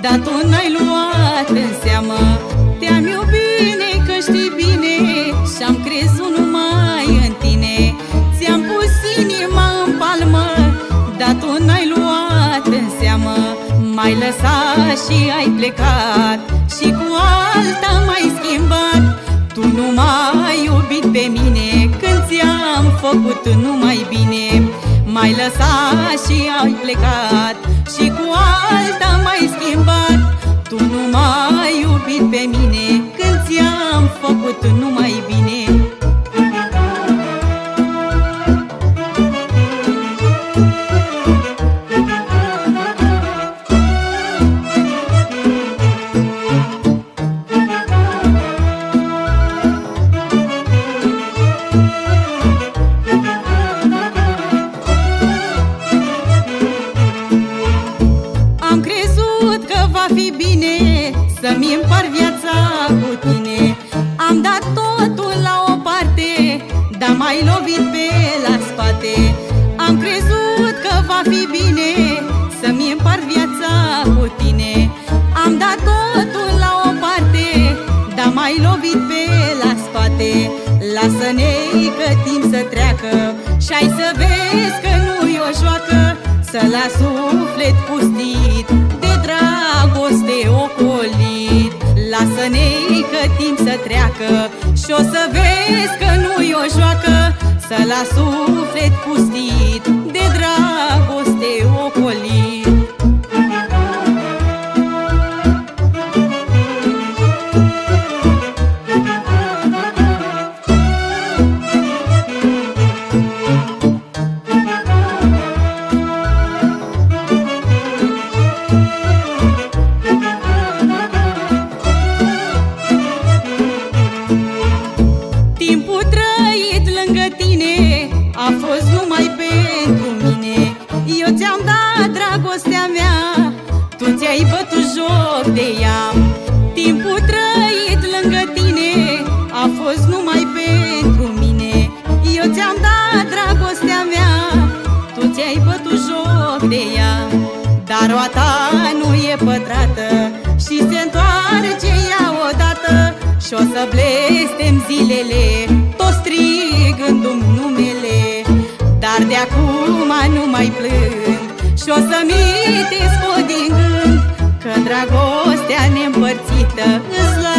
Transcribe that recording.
dar tu n-ai luat în seamă. Te-am iubit bine, că știi bine, și-am crezut numai în tine. Ți-am pus inima în palmă, dar tu n-ai luat în seamă. M-ai lăsat și ai plecat, și cu alta m-ai schimbat. Tu nu m-ai iubit pe mine când ți-am făcut numai bine. M-ai lăsat și ai plecat, și cu alta m-ai schimbat. Tu nu m-ai iubit pe mine când ți-am făcut numai bine. Am crezut că va fi bine să-mi împart viața cu tine. Am dat totul la o parte, dar m-ai lovit pe la spate. Am crezut că va fi bine să-mi împart viața cu tine. Am dat totul la o parte, dar m-ai lovit pe la spate. Lasă-ne că timp să treacă și ai să vezi că nu-i o joacă, să la suflet pustit, de dragoste ocolit. Lasă-ne că timp să treacă și o să vezi că nu-i o joacă, să la suflet pustit, de dragoste ocolit. Timpul trăit lângă tine a fost numai pentru mine. Eu ți-am dat dragostea mea, tu ți-ai bătut joc de ea. Timpul trăit lângă tine a fost numai pentru mine. Eu ți-am dat dragostea mea, tu ți-ai bătut joc de ea. Dar roata nu e pătrată și se întoarce ea odată, și o să blestem zilele, tot strigându-mi numele. Dar de acum nu mai plâng și o să-mi te scot din gând, că dragostea neîmpărțită îți